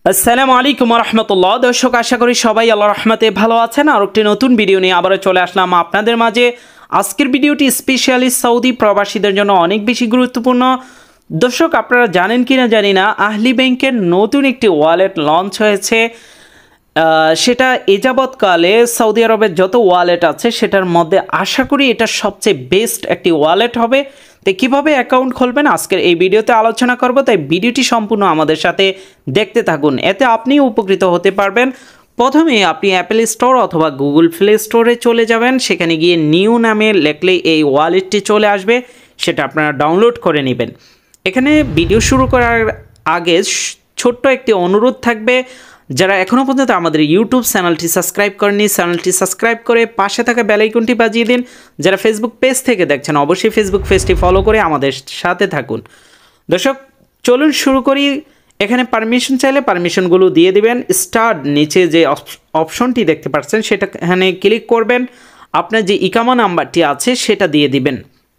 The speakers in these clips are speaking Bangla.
আসসালামু আলাইকুম রহমতুল্লাহ। দর্শক, আশা করি সবাই আল্লাহর রহমতে ভালো আছেন। আর একটি নতুন ভিডিও নিয়ে আবারও চলে আসলাম আপনাদের মাঝে। আজকের ভিডিওটি স্পেশালি সৌদি প্রবাসীদের জন্য অনেক বেশি গুরুত্বপূর্ণ। দর্শক, আপনারা জানেন কি না জানি না, আহলি ব্যাংকের নতুন একটি ওয়ালেট লঞ্চ হয়েছে। সেটা এযাবৎকালে সৌদি আরবের যত ওয়ালেট আছে সেটার মধ্যে আশা করি এটা সবচেয়ে বেস্ট একটি ওয়ালেট হবে। তো কীভাবে অ্যাকাউন্ট খুলবেন আজকের এই ভিডিওতে আলোচনা করব, তাই ভিডিওটি সম্পূর্ণ আমাদের সাথে দেখতে থাকুন, এতে আপনিও উপকৃত হতে পারবেন। প্রথমে আপনি অ্যাপেল স্টোর অথবা গুগল প্লে স্টোরে চলে যাবেন। সেখানে গিয়ে নিউ নামে লেখলেই এই ওয়ালেটটি চলে আসবে, সেটা আপনারা ডাউনলোড করে নেবেন। এখানে ভিডিও শুরু করার আগে ছোট্ট একটি অনুরোধ থাকবে, যারা এখনও পর্যন্ত আমাদের ইউটিউব চ্যানেলটি সাবস্ক্রাইব করেনি, চ্যানেলটি সাবস্ক্রাইব করে পাশে থাকা বেল আইকনটি বাজিয়ে দিন। যারা ফেসবুক পেজ থেকে দেখছেন অবশ্যই ফেসবুক পেজটি ফলো করে আমাদের সাথে থাকুন। দর্শক, চলুন শুরু করি। এখানে পারমিশন চাইলে পারমিশনগুলো দিয়ে দিবেন। স্টার্ট নিচে যে অপশনটি দেখতে পাচ্ছেন সেটা এখানে ক্লিক করবেন। আপনার যে ইকামা নাম্বারটি আছে সেটা দিয়ে দিবেন।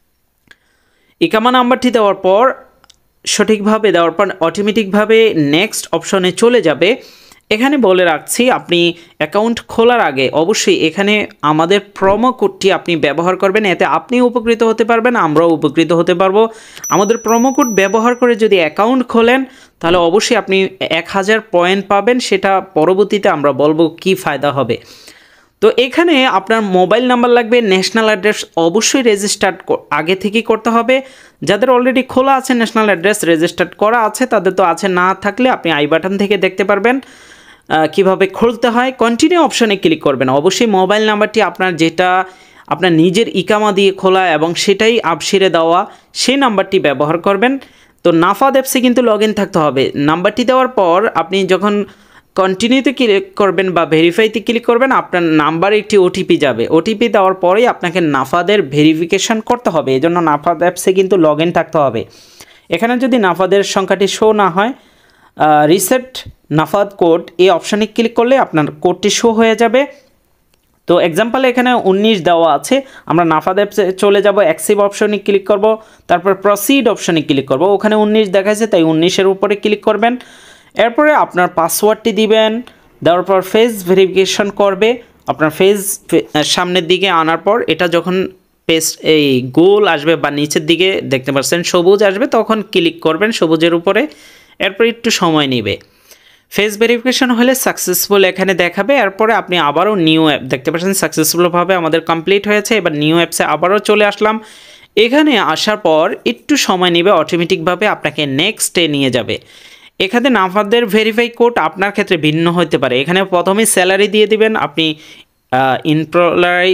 ইকামা নাম্বারটি দেওয়ার পর সঠিকভাবে দেওয়ার পর অটোমেটিকভাবে নেক্সট অপশনে চলে যাবে। এখানে বলে রাখছি, আপনি অ্যাকাউন্ট খোলার আগে অবশ্যই এখানে আমাদের প্রোমো কোডটি আপনি ব্যবহার করবেন, এতে আপনি উপকৃত হতে পারবেন, আমরাও উপকৃত হতে পারবো। আমাদের প্রোমো কোড ব্যবহার করে যদি অ্যাকাউন্ট খোলেন তাহলে অবশ্যই আপনি 1000 পয়েন্ট পাবেন। সেটা পরবর্তীতে আমরা বলবো কি ফায়দা হবে। তো এখানে আপনার মোবাইল নাম্বার লাগবে, ন্যাশনাল অ্যাড্রেস অবশ্যই রেজিস্টার্ড আগে থেকেই করতে হবে। যাদের অলরেডি খোলা আছে ন্যাশনাল অ্যাড্রেস রেজিস্টার্ড করা আছে তাদের তো আছে, না থাকলে আপনি আই বাটন থেকে দেখতে পারবেন কিভাবে খুলতে হয়। কন্টিনিউ অপশনে ক্লিক করবেন। অবশ্যই মোবাইল নাম্বারটি আপনার যেটা আপনার নিজের ইকামা দিয়ে খোলা এবং সেটাই আপসিরে দেওয়া সেই নাম্বারটি ব্যবহার করবেন। তো নাফাদ অ্যাপসে কিন্তু লগ ইন থাকতে হবে। নাম্বারটি দেওয়ার পর আপনি যখন কন্টিনিউতে ক্লিক করবেন বা ভেরিফাইতে ক্লিক করবেন, আপনার নাম্বারে একটি ওটিপি যাবে। ওটিপি দেওয়ার পরেই আপনাকে নাফাদের ভেরিফিকেশান করতে হবে। এই জন্য নাফাদ অ্যাপসে কিন্তু লগ ইন থাকতে হবে। এখানে যদি নাফাদের সংখ্যাটি শো না হয়, রিসেট নাফাদ কোড এই অপশানে ক্লিক করলে আপনার কোডটি শো হয়ে যাবে। তো এক্সাম্পল এখানে 19 দেওয়া আছে। আমরা নাফাদ অ্যাপসে চলে যাব, অ্যাক্সিভ অপশনে ক্লিক করব, তারপর প্রসিড অপশনে ক্লিক করব। ওখানে 19 দেখাচ্ছে, তাই 19-এর উপরে ক্লিক করবেন। এরপরে আপনার পাসওয়ার্ডটি দিবেন, দেওয়ার পর ফেস ভেরিফিকেশন করবে। আপনার ফেস সামনের দিকে আনার পর এটা যখন এই গোল আসবে বা নিচের দিকে দেখতে পাচ্ছেন সবুজ আসবে, তখন ক্লিক করবেন সবুজের উপরে। এরপর একটু সময় নেবে। ফেস ভেরিফিকেশন হলে সাকসেসফুল এখানে দেখাবে। এরপরে আপনি আবারও নিউ অ্যাপ দেখতে পাচ্ছেন সাকসেসফুলভাবে আমাদের কমপ্লিট হয়েছে। এবার নিউ অ্যাপসে আবারও চলে আসলাম। এখানে আসার পর একটু সময় নেবে, অটোমেটিকভাবে আপনাকে নেক্সটে নিয়ে যাবে। এখানে নাফাদের ভেরিফাই কোড আপনার ক্ষেত্রে ভিন্ন হতে পারে। এখানে প্রথমেই স্যালারি দিয়ে দিবেন। আপনি ইনপ্লয়ারি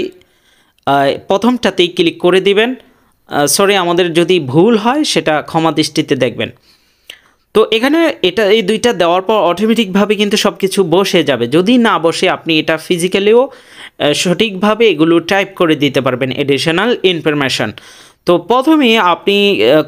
প্রথমটাতেই ক্লিক করে দিবেন। সরি, আমাদের যদি ভুল হয় সেটা ক্ষমা দৃষ্টিতে দেখবেন। তো এখানে এই দুইটা দেওয়ার পর অটোমেটিকভাবে কিন্তু সব কিছু বসে যাবে। যদি না বসে আপনি এটা ফিজিক্যালিও সঠিকভাবে এগুলো টাইপ করে দিতে পারবেন, এডিশনাল ইনফরমেশান। তো প্রথমে আপনি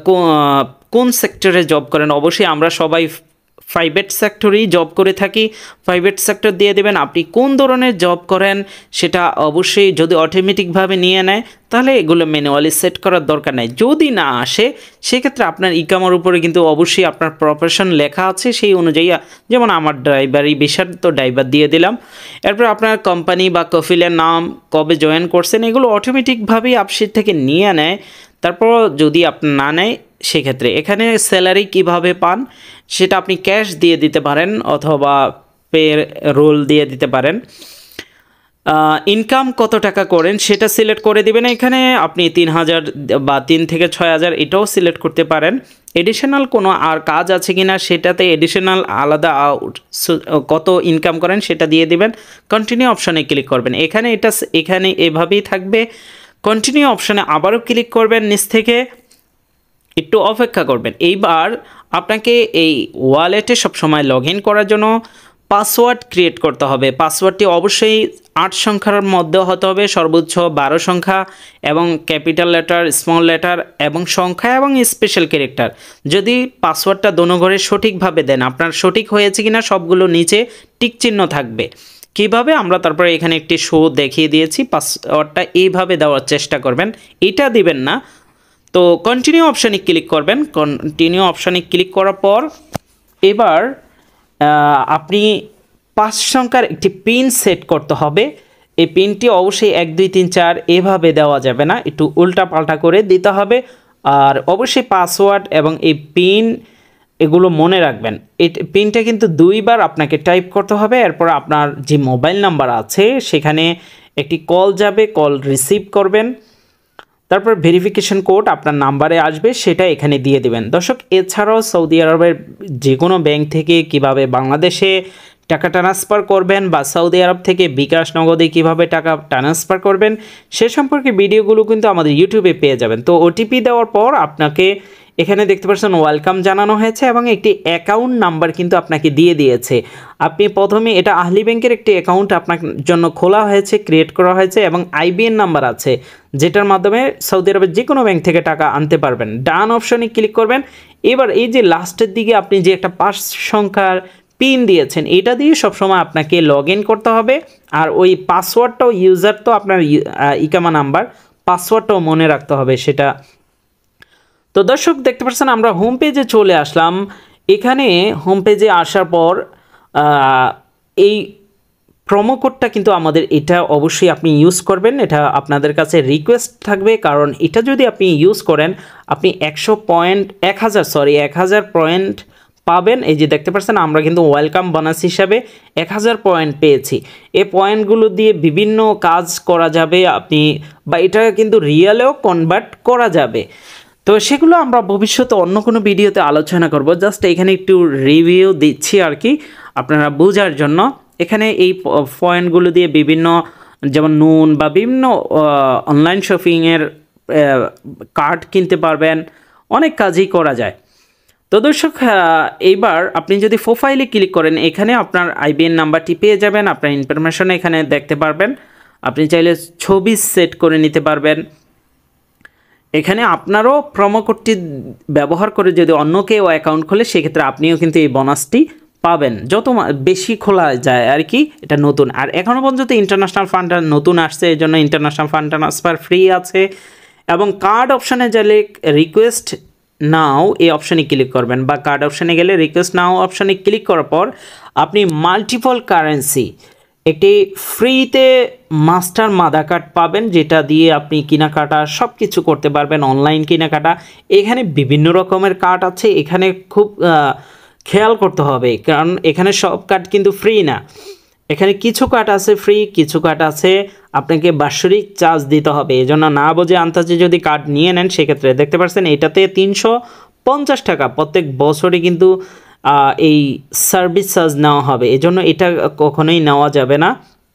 কোন সেক্টরে জব করেন, অবশ্যই আমরা সবাই প্রাইভেট সেক্টরেই জব করে থাকি, প্রাইভেট সেক্টর দিয়ে দেবেন। আপনি কোন ধরনের জব করেন সেটা অবশ্যই যদি অটোমেটিকভাবে নিয়ে নেয় তাহলে এগুলো ম্যানুয়ালি সেট করার দরকার নেই। যদি না আসে সেক্ষেত্রে আপনার ইকামার উপরে কিন্তু অবশ্যই আপনার প্রফেশন লেখা আছে, সেই অনুযায়ী, যেমন আমার ড্রাইভারি বিষয়, তো ড্রাইভার দিয়ে দিলাম। এরপর আপনার কোম্পানি বা কফিলের নাম, কবে জয়েন করছেন, এগুলো অটোমেটিকভাবেই আপশিট থেকে নিয়ে নেয়। তারপর যদি আপনার না নেয় সেক্ষেত্রে এখানে স্যালারি কিভাবে পান সেটা আপনি ক্যাশ দিয়ে দিতে পারেন অথবা পে রোল দিয়ে দিতে পারেন। ইনকাম কত টাকা করেন সেটা সিলেক্ট করে দিবেন। এখানে আপনি 3000 বা 3 থেকে 6000 এটাও সিলেক্ট করতে পারেন। এডিশনাল কোনো আর কাজ আছে কিনা সেটাতে এডিশনাল আলাদা কত ইনকাম করেন সেটা দিয়ে দিবেন। কন্টিনিউ অপশনে ক্লিক করবেন। এখানে এভাবেই থাকবে। কন্টিনিউ অপশনে আবারও ক্লিক করবেন, নিচ থেকে একটু অপেক্ষা করবেন। এইবার আপনাকে এই ওয়ালেটে সবসময় লগ ইন করার জন্য পাসওয়ার্ড ক্রিয়েট করতে হবে। পাসওয়ার্ডটি অবশ্যই 8 সংখ্যার মধ্যে হতে হবে, সর্বোচ্চ 12 সংখ্যা, এবং ক্যাপিটাল লেটার, স্মল লেটার এবং সংখ্যা এবং স্পেশাল ক্যারেক্টার। যদি পাসওয়ার্ডটা দোনো ঘরে সঠিকভাবে দেন, আপনার সঠিক হয়েছে কিনা সবগুলো নিচে টিক চিহ্ন থাকবে। কিভাবে আমরা তারপরে এখানে একটি শো দেখিয়ে দিয়েছি। পাসওয়ার্ডটা এইভাবে দেওয়ার চেষ্টা করবেন, এটা দিবেন না। তো কন্টিনিউ অপশানে ক্লিক করবেন। কন্টিনিউ অপশানে ক্লিক করার পর এবার আপনি 5 সংখ্যার একটি পিন সেট করতে হবে। এই পিনটি অবশ্যই 1 2 3 4 এভাবে দেওয়া যাবে না, একটু উল্টা পাল্টা করে দিতে হবে। আর অবশ্যই পাসওয়ার্ড এবং এই পিন এগুলো মনে রাখবেন। এই পিনটা কিন্তু 2 বার আপনাকে টাইপ করতে হবে। এরপর আপনার যে মোবাইল নাম্বার আছে সেখানে একটি কল যাবে, কল রিসিভ করবেন। তারপর ভেরিফিকেশন কোড আপনার নাম্বারে আসবে, সেটা এখানে দিয়ে দেবেন। দর্শক, এছাড়াও সৌদি আরবের যে কোনো ব্যাংক থেকে কিভাবে বাংলাদেশে টাকা ট্রান্সফার করবেন বা সৌদি আরব থেকে বিকাশ নগদে কিভাবে টাকা ট্রান্সফার করবেন সে সম্পর্কে ভিডিওগুলো কিন্তু আমাদের ইউটিউবে পেয়ে যাবেন। তো ওটিপি দেওয়ার পর আপনাকে এখানে দেখতে পাচ্ছেন ওয়েলকাম জানানো হয়েছে এবং একটি অ্যাকাউন্ট নাম্বার কিন্তু আপনাকে দিয়ে দিয়েছে। আপনি প্রথমে এটা আহলি ব্যাংকের একটি অ্যাকাউন্ট আপনার জন্য খোলা হয়েছে, ক্রিয়েট করা হয়েছে এবং আইবিএন নাম্বার আছে যেটার মাধ্যমে সৌদি আরবের যে কোনো ব্যাংক থেকে টাকা আনতে পারবেন। ডান অপশনে ক্লিক করবেন। এবার এই যে লাস্টের দিকে আপনি যে একটা 5 সংখ্যার পিন দিয়েছেন এটা দিয়ে সবসময় আপনাকে লগ ইন করতে হবে। আর ওই পাসওয়ার্ডটাও ইউজার তো আপনার ইকামা নাম্বার, পাসওয়ার্ডটাও মনে রাখতে হবে সেটা। তো দর্শক দেখতে পাচ্ছেন আমরা হোম পেজে চলে আসলাম। এখানে হোম পেজে আসার পর এই প্রোমো কোডটা কিন্তু আমাদের এটা অবশ্যই আপনি ইউজ করবেন। এটা আপনাদের কাছে রিকোয়েস্ট থাকবে, কারণ এটা যদি আপনি ইউজ করেন আপনি 1000 পয়েন্ট পাবেন। এই যে দেখতে পাচ্ছেন আমরা কিন্তু ওয়েলকাম বোনাস হিসাবে 1000 পয়েন্ট পেয়েছি। এই পয়েন্টগুলো দিয়ে বিভিন্ন কাজ করা যাবে আপনি, বা এটা কিন্তু রিয়েলেও কনভার্ট করা যাবে। তো সেগুলো আমরা ভবিষ্যতে অন্য কোনো ভিডিওতে আলোচনা করব। জাস্ট এখানে একটু রিভিউ দিচ্ছি আর কি আপনারা বোঝার জন্য। এখানে এই পয়েন্টগুলো দিয়ে বিভিন্ন যেমন নুন বা বিভিন্ন অনলাইন শপিংয়ের কার্ড কিনতে পারবেন, অনেক কাজই করা যায়। তো দর্শক, এইবার আপনি যদি প্রোফাইলে ক্লিক করেন এখানে আপনার আইবিএন নাম্বারটি পেয়ে যাবেন। আপনার ইনফরমেশন এখানে দেখতে পারবেন। আপনি চাইলে ছবি সেট করে নিতে পারবেন। এখানে আপনারও প্রোমো কোডটি ব্যবহার করে যদি অন্য কেউ অ্যাকাউন্ট খোলে সেক্ষেত্রে আপনিও কিন্তু এই বোনাসটি পাবেন। যত বেশি খোলা যায় আর কি, এটা নতুন। আর এখনও পর্যন্ত ইন্টারন্যাশনাল ফান্ড নতুন আসছে, এই জন্য ইন্টারন্যাশনাল ফান্ড ট্রান্সফার ফ্রি আছে। এবং কার্ড অপশানে গেলে রিকোয়েস্ট নাও এই অপশানে ক্লিক করবেন, বা কার্ড অপশানে গেলে রিকোয়েস্ট নাও অপশানে ক্লিক করার পর আপনি মাল্টিপল কারেন্সি একটি ফ্রিতে মাস্টার মাদার কার্ড পাবেন, যেটা দিয়ে আপনি কেনাকাটা সব কিছু করতে পারবেন, অনলাইন কেনাকাটা। এখানে বিভিন্ন রকমের কার্ড আছে, এখানে খুব খেয়াল করতে হবে, কারণ এখানে সব কার্ড কিন্তু ফ্রি না। এখানে কিছু কার্ড আছে ফ্রি, কিছু কার্ড আছে আপনাকে বাৎসরিক চার্জ দিতে হবে। এই জন্য না বুঝে আন্তাজে যদি কার্ড নিয়ে নেন সেক্ষেত্রে দেখতে পাচ্ছেন এটাতে 350 টাকা প্রত্যেক বছরে কিন্তু এই সার্ভিস চার্জ নেওয়া হবে। এজন্য এটা কখনোই নেওয়া যাবে না।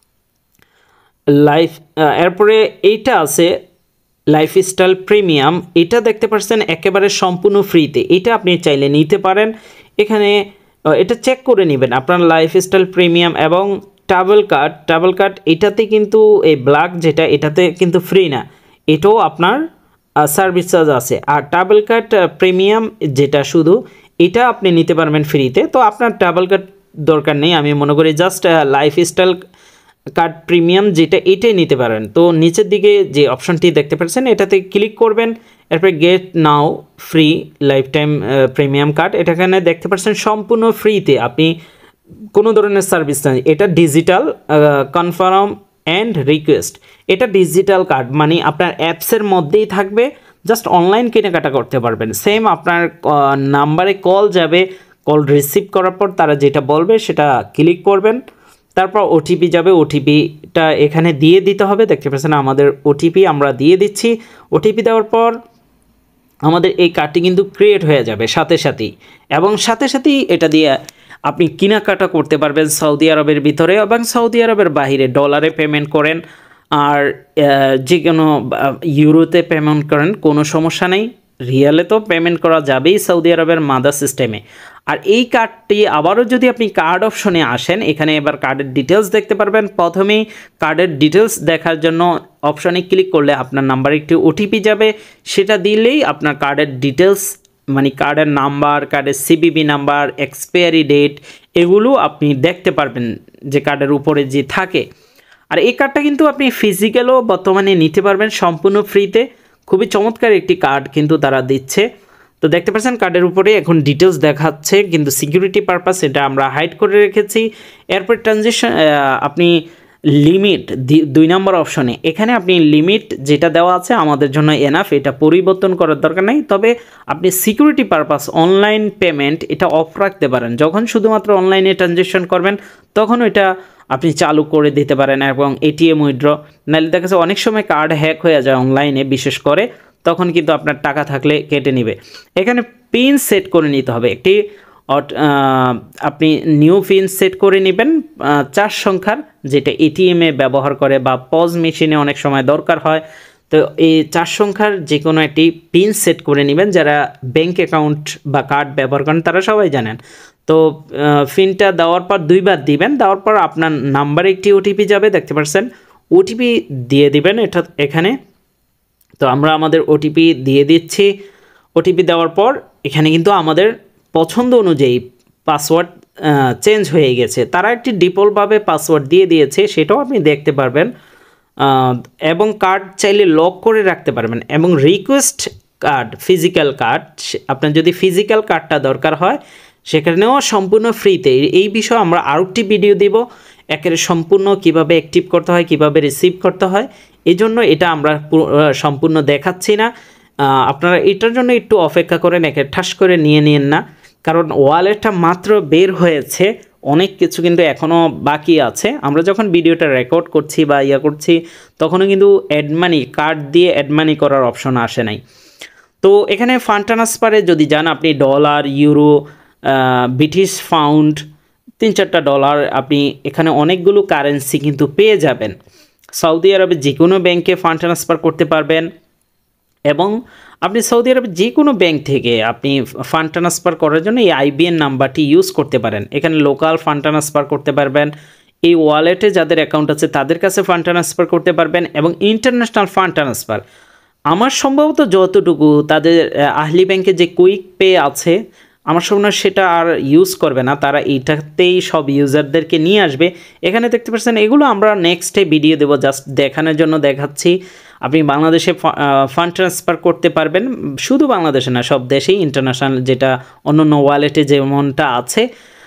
এরপরে এইটা আছে লাইফস্টাইল প্রিমিয়াম, এটা দেখতে পাচ্ছেন একেবারে সম্পূর্ণ ফ্রিতে, এটা আপনি চাইলে নিতে পারেন। এখানে এটা চেক করে নেবেন আপনার লাইফস্টাইল প্রিমিয়াম এবং ট্রাভেল কার্ড এটাতে কিন্তু এই ব্ল্যাক যেটা এটাতে কিন্তু ফ্রি না, এটাও আপনার সার্ভিস চার্জ আছে। আর ট্রাভেল কার্ড প্রিমিয়াম যেটা শুধু এটা আপনি নিতে পারবেন ফ্রিতে। তো আপনার ট্রাভেল কার্ড দরকার নেই, আমি মনে করি জাস্ট লাইফস্টাইল কার্ড প্রিমিয়াম যেটা এটাই নিতে পারেন। তো নিচের দিকে যে অপশনটি দেখতে পাচ্ছেন এটাতে ক্লিক করবেন। এরপরে get now free life time premium card, এটাখানে দেখতে পাচ্ছেন সম্পূর্ণ ফ্রিতে, আপনি কোনো ধরনের সার্ভিস নেই। এটা ডিজিটাল কনফার্ম অ্যান্ড রিকোয়েস্ট, এটা ডিজিটাল কার্ড মানে আপনার অ্যাপসের মধ্যেই থাকবে, জাস্ট অনলাইন কেনাকাটা করতে পারবেন। সেম আপনার নাম্বারে কল যাবে, কল রিসিভ করার পর তারা যেটা বলবে সেটা ক্লিক করবেন। তারপর ওটিপি যাবে, ওটিপিটা এখানে দিয়ে দিতে হবে। দেখতে পাচ্ছেন আমাদের ওটিপি আমরা দিয়ে দিচ্ছি। ওটিপি দেওয়ার পর আমাদের এই কার্ডটি কিন্তু ক্রিয়েট হয়ে যাবে সাথে সাথেই, এবং সাথে সাথেই এটা দিয়ে আপনি কেনাকাটা করতে পারবেন সৌদি আরবের ভিতরে এবং সৌদি আরবের বাইরে। ডলারে পেমেন্ট করেন আর যে কোনো ইউরোতে পেমেন্ট করেন, কোনো সমস্যা নেই। রিয়ালে তো পেমেন্ট করা যাবেই সৌদি আরবের মাদার সিস্টেমে। আর এই কার্ডটি আবারও যদি আপনি কার্ড অপশনে আসেন, এখানে এবার কার্ডের ডিটেলস দেখতে পারবেন। প্রথমেই কার্ডের ডিটেলস দেখার জন্য অপশনে ক্লিক করলে আপনার নাম্বারে একটি ওটিপি যাবে, সেটা দিলেই আপনার কার্ডের ডিটেলস মানে কার্ডের নাম্বার, কার্ডের সিবিবি নাম্বার, এক্সপায়ারি ডেট এগুলো আপনি দেখতে পারবেন যে কার্ডের উপরে যে থাকে। আর এই কার্ডটা কিন্তু আপনি ফিজিক্যালও বর্তমানে নিতে পারবেন সম্পূর্ণ ফ্রিতে। খুবই চমৎকার একটি কার্ড কিন্তু তারা দিচ্ছে। তো দেখতে পাচ্ছেন কার্ডের উপরে এখন ডিটেলস দেখাচ্ছে, কিন্তু সিকিউরিটি পারপাস এটা আমরা হাইড করে রেখেছি। এরপর ট্রানজ্যাকশন আপনি লিমিট 2 নম্বর অপশনে এখানে আপনি লিমিট যেটা দেওয়া আছে আমাদের জন্য এনাফ, এটা পরিবর্তন করার দরকার নেই। তবে আপনি সিকিউরিটি পারপাস অনলাইন পেমেন্ট এটা অফ রাখতে পারেন, যখন শুধুমাত্র অনলাইনে ট্রানজ্যাকশন করবেন তখন ওইটা আপনি চালু করে দিতে পারেন। এবং এটিএম উইথড্র নাহলে দেখা যাচ্ছে অনেক সময় কার্ড হ্যাক হয়ে যায় অনলাইনে, বিশেষ করে তখন কিন্তু আপনার টাকা থাকলে কেটে নেবে। এখানে পিন সেট করে নিতে হবে একটি, আপনি নিউ পিন সেট করে নেবেন 4 সংখ্যার, যেটা এটিএমে ব্যবহার করে বা পজ মেশিনে অনেক সময় দরকার হয়। তো এই 4 সংখ্যার যে কোনো একটি পিন সেট করে নেবেন। যারা ব্যাংক অ্যাকাউন্ট বা কার্ড ব্যবহার করেন তারা সবাই জানেন। তো পিনটা দেওয়ার পর 2 বার দিবেন, দেওয়ার পর আপনার নাম্বারে একটি ওটিপি যাবে, দেখতে পাচ্ছেন ওটিপি দিয়ে দিবেন এটা এখানে। তো আমরা আমাদের ওটিপি দিয়ে দিচ্ছি। ওটিপি দেওয়ার পর এখানে কিন্তু আমাদের পছন্দ অনুযায়ী পাসওয়ার্ড চেঞ্জ হয়ে গেছে, তারা একটি ডিফল্টভাবে পাসওয়ার্ড দিয়ে দিয়েছে, সেটাও আপনি দেখতে পারবেন। এবং কার্ড চাইলে লক করে রাখতে পারবেন। এবং রিকোয়েস্ট কার্ড, ফিজিক্যাল কার্ড, আপনার যদি ফিজিক্যাল কার্ডটা দরকার হয় সেখানেও সম্পূর্ণ ফ্রিতে। এই বিষয়ে আমরা আরেকটি ভিডিও দিব, একেবারে সম্পূর্ণ কিভাবে অ্যাক্টিভ করতে হয়, কিভাবে রিসিভ করতে হয়। এই জন্য এটা আমরা সম্পূর্ণ দেখাচ্ছি না, আপনারা এটার জন্য একটু অপেক্ষা করেন, একে ঠাস করে নিয়ে নিন না, কারণ ওয়ালেটটা মাত্র বের হয়েছে, অনেক কিছু কিন্তু এখনও বাকি আছে। আমরা যখন ভিডিওটা রেকর্ড করছি বা করছি তখনও কিন্তু অ্যাড মানি, কার্ড দিয়ে অ্যাড মানি করার অপশন আসে নাই। তো এখানে ফান্ড ট্রান্সফারে যদি যান আপনি ডলার, ইউরো, ব্রিটিশ পাউন্ড, 3-4টা ডলার, আপনি এখানে অনেকগুলো কারেন্সি কিন্তু পেয়ে যাবেন। সৌদি আরবে যে কোনো ব্যাংকে ফান্ড ট্রান্সফার করতে পারবেন। এবং আপনি সৌদি আরবে যে কোনো ব্যাংক থেকে আপনি ফান্ড ট্রান্সফার করার জন্য এই আইবিএন নাম্বারটি ইউজ করতে পারেন। এখানে লোকাল ফান্ড ট্রান্সফার করতে পারবেন, এই ওয়ালেটে যাদের অ্যাকাউন্ট আছে তাদের কাছে ফান্ড ট্রান্সফার করতে পারবেন। এবং ইন্টারন্যাশনাল ফান্ড ট্রান্সফার আমার সম্ভবত যতটুকু তাদের আহলি ব্যাংকে যে কুইক পে আছে, আমার মনে হয় সেটা আর ইউজ করবে না, তারা এইটাতেই সব ইউজারদেরকে নিয়ে আসবে। এখানে দেখতে পাচ্ছেন এগুলো আমরা নেক্সটে ভিডিও দেবো, জাস্ট দেখানোর জন্য দেখাচ্ছি। আপনি বাংলাদেশে ফান্ড ট্রান্সফার করতে পারবেন, শুধু বাংলাদেশে না, সব দেশেই ইন্টারন্যাশনাল, যেটা অন্যান্য ওয়ালেটে যেমনটা আছে।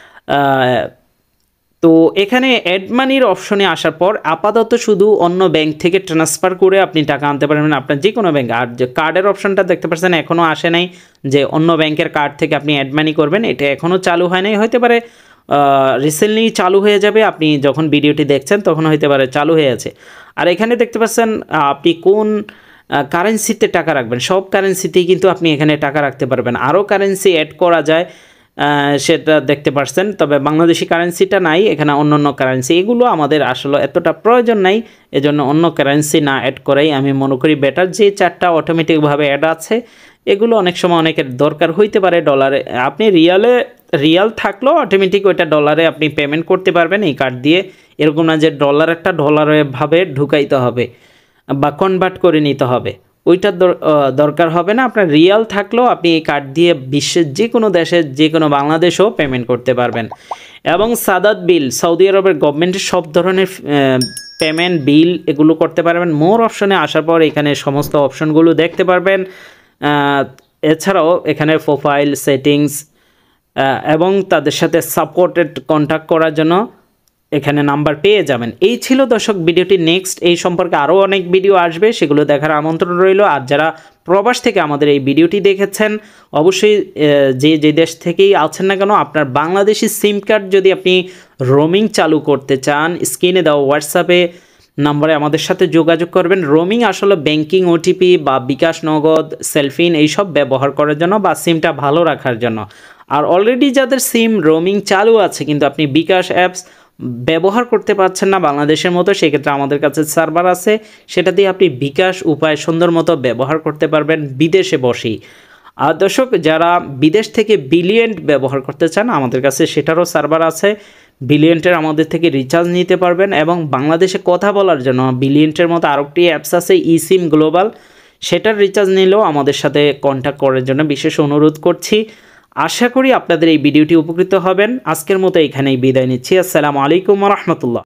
তো এখানে অ্যাড মানির অপশনে আসার পর আপাতত শুধু অন্য ব্যাংক থেকে ট্রান্সফার করে আপনি টাকা আনতে পারবেন, আপনার যে কোনো ব্যাংক। আর যে কার্ডের অপশনটা দেখতে পাচ্ছেন এখনও আসে নাই, যে অন্য ব্যাংকের কার্ড থেকে আপনি অ্যাড মানি করবেন, এটা এখনও চালু হয় নাই। হতে পারে রিসেন্টলি চালু হয়ে যাবে, আপনি যখন ভিডিওটি দেখছেন তখন হতে পারে চালু হয়ে আছে। আর এখানে দেখতে পাচ্ছেন আপনি কোন কারেন্সিতে টাকা রাখবেন, সব কারেন্সিতেই কিন্তু আপনি এখানে টাকা রাখতে পারবেন। আরও কারেন্সি অ্যাড করা যায় সেটা দেখতে পাচ্ছেন, তবে বাংলাদেশি কারেন্সিটা নাই, এখানে অন্য অন্য কারেন্সি, এগুলো আমাদের আসলে এতটা প্রয়োজন নাই, এজন্য অন্য কারেন্সি না অ্যাড করাই আমি মনে করি বেটার। যে 4টা অটোমেটিকভাবে অ্যাড আছে এগুলো অনেক সময় অনেকের দরকার হইতে পারে। ডলারে আপনি রিয়াল থাকলেও অটোমেটিক ওইটা ডলারে আপনি পেমেন্ট করতে পারবেন এই কার্ড দিয়ে, এরকম না যে ডলারেরটা ডলারে ভাবে ঢুকাইতে হবে বা কনভার্ট করে নিতে হবে, ওইটার দরকার হবে না। আপনার রিয়াল থাকলেও আপনি এই কার্ড দিয়ে বিশ্বের যে কোনো দেশের যে কোনো বাংলাদেশেও পেমেন্ট করতে পারবেন। এবং সাদাত বিল, সৌদি আরবের গভর্নমেন্টের সব ধরনের পেমেন্ট বিল এগুলো করতে পারবেন। মোর অপশনে আসার পর এখানে সমস্ত অপশনগুলো দেখতে পারবেন। এছাড়াও এখানে প্রোফাইল সেটিংস এবং তাদের সাথে সাপোর্টেড কন্ট্যাক্ট করার জন্য এখানে নাম্বার পেয়ে যাবেন। এই ছিল দর্শক ভিডিওটি। নেক্সট এই সম্পর্কে আরও অনেক ভিডিও আসবে, সেগুলো দেখার আমন্ত্রণ রইল। আর যারা প্রবাস থেকে আমাদের এই ভিডিওটি দেখেছেন, অবশ্যই যে দেশ থেকেই আছেন না কেন, আপনার বাংলাদেশি সিম কার্ড যদি আপনি রোমিং চালু করতে চান, স্ক্রিনে দেওয়া হোয়াটসঅ্যাপে নাম্বারে আমাদের সাথে যোগাযোগ করবেন। রোমিং আসলে ব্যাংকিং, ওটিপি বা বিকাশ নগদ, সেলফিন এইসব ব্যবহার করার জন্য বা সিমটা ভালো রাখার জন্য। আর অলরেডি যাদের সিম রোমিং চালু আছে কিন্তু আপনি বিকাশ অ্যাপস ব্যবহার করতে পারছেন না বাংলাদেশের মতো, সেক্ষেত্রে আমাদের কাছে সার্ভার আছে, সেটা দিয়ে আপনি বিকাশ উপায় সুন্দর মতো ব্যবহার করতে পারবেন বিদেশে বসেই। আর দর্শক যারা বিদেশ থেকে বিলিয়েন্ট ব্যবহার করতে চান, আমাদের কাছে সেটারও সার্ভার আছে। বিলিয়েন্টের আমাদের থেকে রিচার্জ নিতে পারবেন। এবং বাংলাদেশে কথা বলার জন্য বিলিয়েন্টের মতো আরেকটি অ্যাপস আছে ইসিম গ্লোবাল, সেটার রিচার্জ নিলেও আমাদের সাথে কন্ট্যাক্ট করার জন্য বিশেষ অনুরোধ করছি। আশা করি আপনাদের এই ভিডিওটি উপকৃত হবেন। আজকের মতো এখানেই বিদায় নিচ্ছি। আসসালামু আলাইকুম ওয়া রাহমাতুল্লাহ।